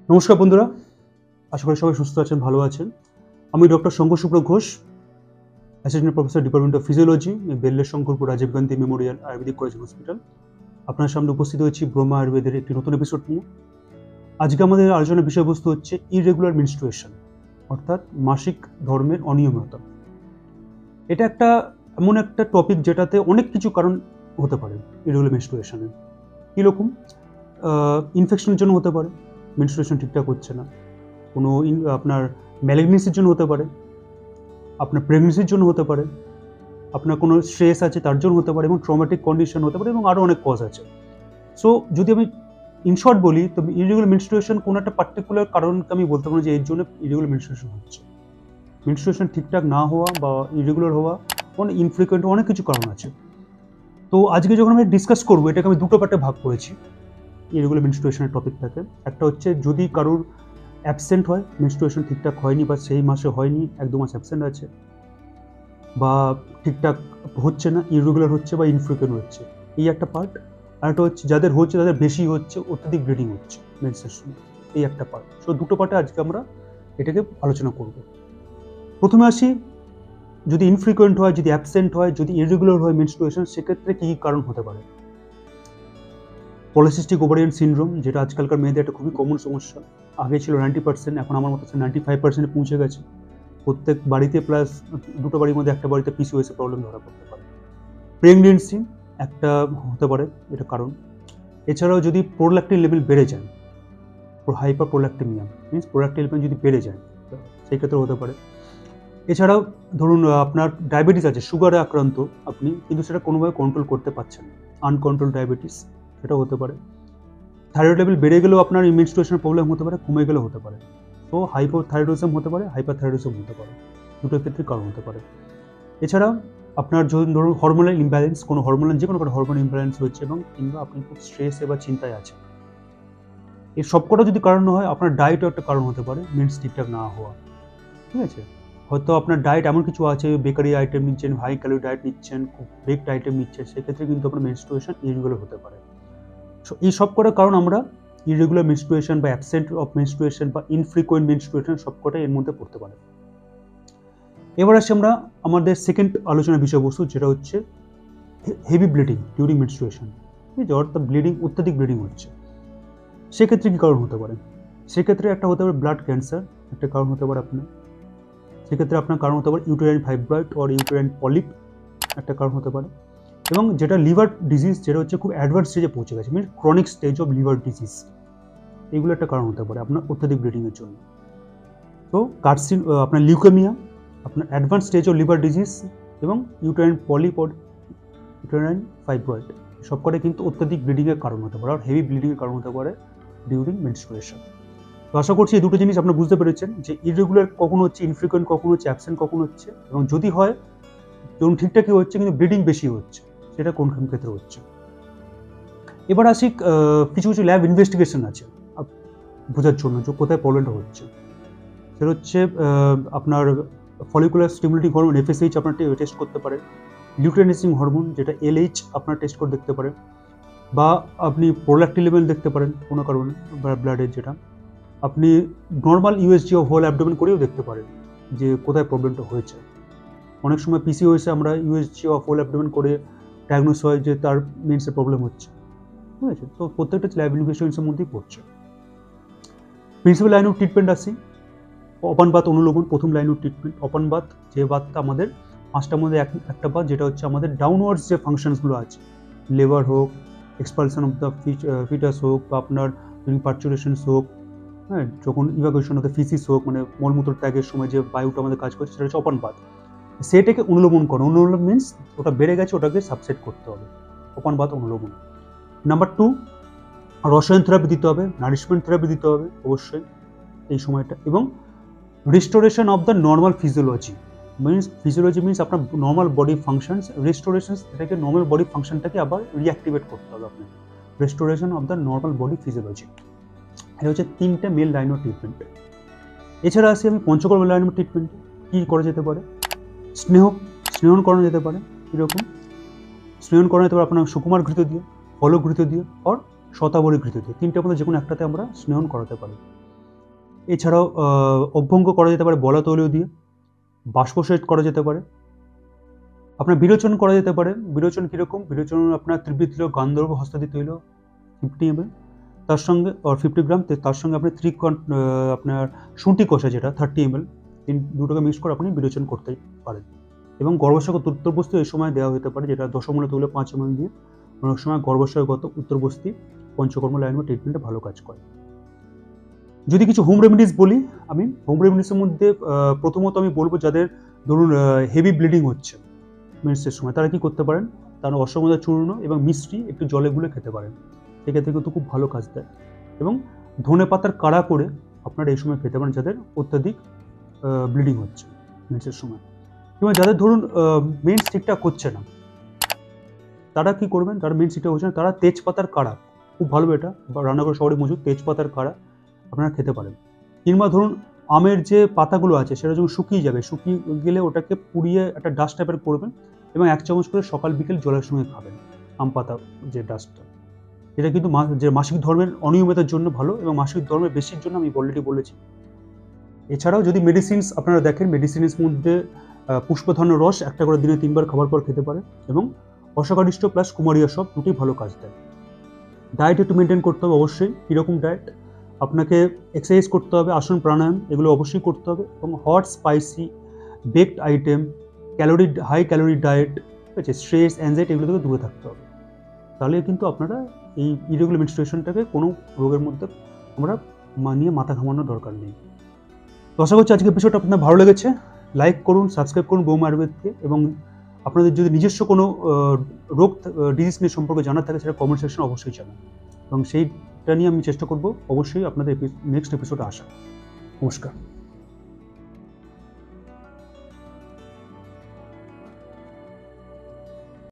নমস্কার বন্ধুরা, আশা করি সবাই সুস্থ আছেন, ভালো আছেন। আমি doctor Shankar Subhra Ghosh, assistant professor, department of physiology, বেল্লের Shankarpur Rajiv Gandhi memorial ayurvedic college hospital. আপনার সামনে উপস্থিত হয়েছি ব্রহ্মা আয়ুর্বেদের একটি নতুন এপিসোড নিয়ে। আজকে আমাদের আলোচনার বিষয়বস্তু হচ্ছে ইররেগুলার মেনস্ট্রুয়েশন, অর্থাৎ মাসিক ধর্মের অনিয়মিততা। এটা এমন একটা টপিক যেটাতে অনেক কিছু কারণ হতে পারে। ইররেগুলার মেনস্ট্রুয়েশনের কীরকম? ইনফেকশনের জন্য হতে পারে, মেনস্ট্রুয়েশন ঠিকঠাক হচ্ছে না। কোনো আপনার ম্যালিগনেন্সির জন্য হতে পারে, আপনার প্রেগনেন্সির জন্য হতে পারে, আপনার কোনো স্ট্রেস আছে তার জন্য হতে পারে, এবং ট্রমাটিক কন্ডিশন হতে পারে, এবং আরও অনেক কজ আছে। সো যদি আমি ইন শর্ট বলি, তো ইরেগুলার মেনস্ট্রুয়েশন কোনো একটা পার্টিকুলার কারণকে আমি বলতে পারি যে এর জন্য ইরেগুলার মেনস্ট্রুয়েশন হচ্ছে। মেনস্ট্রুয়েশন ঠিকঠাক না হওয়া বা ইরেগুলার হওয়া, অনেক ইনফ্রিকুয়েন্ট, অনেক কিছু কারণ আছে। তো আজকে যখন আমি ডিসকাস করবো, এটাকে আমি দুটো পার্টে ভাগ করেছি ইরেগুলার মেনস্ট্রুয়েশনের টপিকটাকে। একটা হচ্ছে যদি কারোর অ্যাবসেন্ট হয়, মেনস্ট্রুয়েশন ঠিকঠাক হয়নি বা সেই মাসে হয়নি, 1-2 মাস অ্যাবসেন্ট আছে, বা ঠিকঠাক হচ্ছে না, ইরেগুলার হচ্ছে বা ইনফ্রিকুয়েন্ট হচ্ছে, এই একটা পার্ট। আর একটা হচ্ছে যাদের হচ্ছে তাদের বেশি হচ্ছে, অত্যধিক ব্লিডিং হচ্ছে মেনস্ট্রুয়েশন, এই একটা পার্ট। সো দুটো পার্টে আজকে আমরা এটাকে আলোচনা করব। প্রথমে আসি, যদি ইনফ্রিকুয়েন্ট হয়, যদি অ্যাবসেন্ট হয়, যদি ইরেগুলার হয় মেনস্ট্রুয়েশন, সেক্ষেত্রে কী কী কারণ হতে পারে। পলিসিস্টিক ওভারিয়ান সিনড্রোম, যেটা আজকালকার মেয়েদের একটা খুবই কমন সমস্যা। আগে ছিল 90%, এখন আমার মতো 95% পৌঁছে গেছে। প্রত্যেক বাড়িতে প্লাস দুটো বাড়ির মধ্যে একটা বাড়িতে পিসিওএস এর প্রবলেম ধরা পড়তে পারে। প্রেগনেন্সি একটা হতে পারে, এটা কারণ। এছাড়াও যদি প্রোল্যাক্টিন লেভেল বেড়ে যায়, hyperprolactinemia means prolactin level যদি বেড়ে যায়, সেই ক্ষেত্রে হতে পারে। এছাড়াও ধরুন আপনার ডায়াবেটিস আছে, সুগারে আক্রান্ত আপনি, কিন্তু সেটা কোনোভাবে কন্ট্রোল করতে পারছেন না, আনকন্ট্রোল ডায়াবেটিস, সেটাও হতে পারে। থাইরয়েড লেভেল বেড়ে গেলেও আপনার মেনস্ট্রুয়েশনের প্রবলেম হতে পারে, কমে গেলেও হতে পারে। তো হাইপোথাইরয়েডিজম হতে পারে, হাইপারথাইরয়েডিজম হতে পারে, দুটোর ক্ষেত্রে কারণ হতে পারে। এছাড়া আপনার যদি ধরুন হরমোনাল ইমব্যালেন্স, কোনো হরমোনাল, যে কোনো হরমোনাল ইমব্যালেন্স হচ্ছে, এবং কিংবা আপনি খুব স্ট্রেসে বা চিন্তায় আছেন, এর সবকটা যদি কারণ হয়, আপনার ডায়েটও একটা কারণ হতে পারে, মিনস ঠিকঠাক না হওয়া। ঠিক আছে, হয়তো আপনার ডায়েট এমন কিছু আছে, বেকারি আইটেম নিচ্ছেন, হাই ক্যালোরি ডায়েট নিচ্ছেন, খুব বেকড আইটেম নিচ্ছেন, সেক্ষেত্রে কিন্তু আপনার মেনস্ট্রুয়েশন ইরেগুলার হতে পারে। সো এই সবকটা কারণ আমরা ইরেগুলার মেনস্ট্রুয়েশন বা অ্যাবসেন্ট অফ মেনস্ট্রুয়েশন বা ইনফ্রিকুয়েন্ট মেনস্ট্রুয়েশন সবকটাই এর মধ্যে পড়তে পারে। এবার আসি আমরা আমাদের সেকেন্ড আলোচনার বিষয়বস্তু, যেটা হচ্ছে হেভি ব্লিডিং ডিউরিং মেনস্ট্রুয়েশন। ঠিক আছে, অর্থাৎ ব্লিডিং, অত্যাধিক ব্লিডিং হচ্ছে, সেক্ষেত্রে কী কারণ হতে পারে। সেক্ষেত্রে একটা হতে পারে ব্লাড ক্যান্সার, একটা কারণ হতে পারে আপনার। সেক্ষেত্রে আপনার কারণ হতে পারে uterine fibroid or uterine polyp, একটা কারণ হতে পারে। এবং যেটা লিভার ডিজিজ, যেটা হচ্ছে খুব অ্যাডভান্স স্টেজে পৌঁছে গেছে, means chronic stage of liver disease, এগুলো একটা কারণ হতে পারে আপনার অত্যাধিক ব্লিডিংয়ের জন্য। তো আপনার লিউকেমিয়া, আপনার advance stage of liver disease, এবং uterine polyp or uterine fibroid, সবকটাই কিন্তু অত্যাধিক ব্লিডিংয়ের কারণ হতে পারে, আর হেভি ব্লিডিংয়ের কারণ হতে পারে ডিউরিং মেনস্ট্রুয়েশন। তো আশা করছি এই দুটো জিনিস আপনারা বুঝতে পেরেছেন, যে ইরেগুলার কখন হচ্ছে, ইনফ্রিকুয়েন্ট কখন হচ্ছে, অ্যাবসেন্ট কখন হচ্ছে, এবং যদি হয় ধরুন ঠিকঠাকই হচ্ছে কিন্তু ব্লিডিং বেশি হচ্ছে, সেটা কোন ক্ষেত্রে হচ্ছে। এবার আসি, কিছু কিছু ল্যাব ইনভেস্টিগেশন আছে বোঝার জন্য যে কোথায় প্রবলেমটা হচ্ছে। সেটা হচ্ছে আপনার ফলিকুলার স্টিমুলেটিং হরমোন এফএসএইচ আপনার টেস্ট করতে পারেন, লিউটেনাইজিং হরমোন যেটা এলএইচ আপনার টেস্ট করে দেখতে পারেন, বা আপনি প্রোল্যাক্টিন লেভেল দেখতে পারেন কোনো কারণে ব্লাডের, যেটা আপনি normal USG of whole abdomen করেও দেখতে পারেন যে কোথায় প্রবলেমটা হয়েছে। অনেক সময় পিসিওএসে আমরা ইউএসজি অফ হোল অ্যাবডোমেন করে ডায়াগনোস হয় যে তার মেন্সের প্রবলেম হচ্ছে। ঠিক আছে, তো প্রত্যেকটা ল্যাব ইনভেস্টিগেশনের মধ্যেই পড়ছে। প্রিন্সিপাল লাইন অফ ট্রিটমেন্ট আসি, অপানবাত অনুলোমন প্রথম লাইন অফ ট্রিটমেন্ট। অপানবাত, যে বাতটা আমাদের 5টার মধ্যে একটা বাত, যেটা হচ্ছে আমাদের ডাউনওয়ার্ডস যে ফাংশনসগুলো আছে, লেবার হোক, এক্সপালশন অফ দ্য ফিটাস হোক, বা আপনার ডিউরিং পার্চুরেশনস হোক, হ্যাঁ, যখন ইভাকুয়েশন অফ দ্য ফিসিস হোক, মানে মলমূত্র ত্যাগের সময় যে বায়ুটা আমাদের কাজ করছে, সেটা হচ্ছে অপানবাত। সেটাকে অনুলোমন করো, অনুলোমন মিনস ওটা বেড়ে গেছে, ওটাকে সাবসেট করতে হবে, অপানবাত অনুলোমন। নাম্বার 2, রসায়ন থেরাপি দিতে হবে, নারিশমেন্ট থেরাপি দিতে হবে অবশ্যই এই সময়টা, এবং restoration of the normal physiology means আপনার নর্মাল বডি ফাংশনস, রিস্টোরেশন, এটাকে নর্মাল বডি ফাংশনটাকে আবার রিঅ্যাক্টিভেট করতে হবে আপনাকে, restoration of the normal body physiology. এটা হচ্ছে 3টে মেল লাইন অফ ট্রিটমেন্ট। এছাড়া আসি আমি পঞ্চকর্ম লাইন অফ ট্রিটমেন্ট, কী করা যেতে পারে। স্নেহন করানো যেতে পারে। কীরকম স্নেহন করানো যেতে পারে? আপনার সুকুমার ঘৃত দিয়ে, ফলঘৃত দিয়ে, আর শতাবরী ঘৃত দিয়ে, 3টের মধ্যে যে কোনো একটাতে আমরা স্নেহন করাতে পারি। এছাড়াও অভ্যঙ্গ করা যেতে পারে বলা তৈল দিয়ে, বাষ্পসেচ করা যেতে পারে, আপনার বিরোচন করা যেতে পারে। বিরোচন কীরকম? বিরোচন আপনার ত্রিবৃত্তীয় গান্ধর্ব হস্তাদি তৈল 50 ml, তার সঙ্গে 50 গ্রাম, তার সঙ্গে আপনি আপনার শুঁটি কষা যেটা 30 ml, দুটোকে মিক্স করে আপনি বিরোচন করতে পারেন। এবং গর্ভাশয়গত উত্তরবস্তি এই সময় দেওয়া হতে পারে, যেটা দশমূল তৈল 5 ml দিয়ে। অনেক সময় গর্ভাশয়গত উত্তরবস্তি পঞ্চকর্ম লাইন বা ট্রিটমেন্টে ভালো কাজ করে। যদি কিছু হোম রেমেডিস বলি, আমি হোম রেমেডিসের মধ্যে প্রথমত আমি বলবো যাদের ধরুন হেভি ব্লিডিং হচ্ছে মেন্সের সময়, তারা কি করতে পারেন? তারা অশ্বগন্ধা চূর্ণ এবং মিষ্টি একটু জলে গুলে খেতে পারেন, সেক্ষেত্রে কিন্তু খুব ভালো কাজ দেয়। এবং ধনে পাতার কাড়া করে আপনারা এই সময় খেতে পারেন যাদের অত্যাধিক ব্লিডিং হচ্ছে মেন্সের সময়। কিংবা যাদের ধরুন মেন্স ঠিকঠাক হচ্ছে না, তারা কি করবেন? যারা মেন্স ঠিকঠাক হচ্ছে না, তারা তেজপাতার কাড়া, খুব ভালো এটা, রান্নাঘর শহরে মজুদ তেজপাতার কাড়া আপনারা খেতে পারেন। কিংবা ধরুন আমের যে পাতাগুলো আছে সেটা যখন শুকিয়ে যাবে, শুকিয়ে গেলে ওটাকে পুড়িয়ে একটা ডাস্ট টাইপের করবেন এবং 1 চামচ করে সকাল বিকেল জলের সঙ্গে খাবেন, আম পাতা যে ডাস্টটা। এটা কিন্তু যে মাসিক ধর্মের অনিয়মিতার জন্য ভালো এবং মাসিক ধর্মের বেশির জন্য আমি অলরেডি বলেছি। এছাড়াও যদি মেডিসিনস আপনারা দেখেন, মেডিসিনের মধ্যে পুষ্পধন্য রস একটা করে দিনে 3 বার খাবার পর খেতে পারে এবং অশোকারিষ্ট প্লাস কুমারিয়া সব দুটোই ভালো কাজ দেয়। ডায়েট একটু মেনটেন করতে হবে অবশ্যই। কীরকম ডায়েট? আপনাকে এক্সারসাইজ করতে হবে, আসন প্রাণায়াম এগুলো অবশ্যই করতে হবে এবং hot spicy baked item, high calorie diet, ঠিক আছে, স্ট্রেস অ্যাংজাইটি এগুলো থেকে দূরে থাকতে হবে। তাহলে কিন্তু আপনারা এই ইরেগুলার মেনস্ট্রুয়েশনটাকে কোনো রোগের মধ্যে আমরা নিয়ে মাথা ঘামানোর দরকার নেই। তো আশা করছি আজকের এপিসোডটা আপনার ভালো লেগেছে। লাইক করুন, সাবস্ক্রাইব করুন বৌমা আয়ুর্বেদকে, এবং আপনাদের যদি নিজস্ব কোনো রোগ ডিজিজ নিয়ে সম্পর্কে জানার থাকে সেটা কমেন্ট সেকশনে অবশ্যই জানান, এবং সেইটা নিয়ে আমি চেষ্টা করব অবশ্যই আপনাদের নেক্সট এপিসোডে আসা। নমস্কার।